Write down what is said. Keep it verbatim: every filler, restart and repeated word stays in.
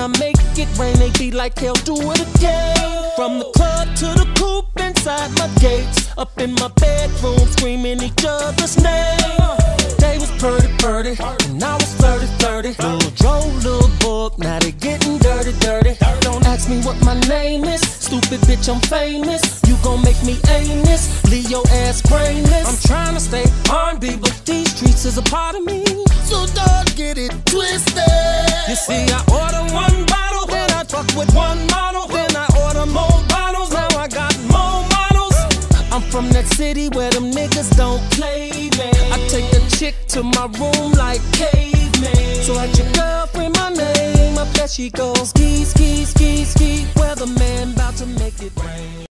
make it rain, they be like, hell, do it again. From the club to the coupe inside my gates, up in my bedroom screaming each other's name. They was purty purty, and I was flirty flirty. Little Joe, little book, now they getting dirty dirty. Don't ask me what my name is, stupid bitch, I'm famous. You gon' make me aimless, leave your ass brainless. I'm trying to stay R and B, but these streets is a part of me, so don't get it twisted. You see, I order one bottle, then I fuck with one model, then I order more bottles, now I got more models. I'm from that city where them niggas don't play, man. I take a chick to my room like caveman. So at your girlfriend my name, I bet she goes ski, ski, ski, ski. Weatherman about to make it rain.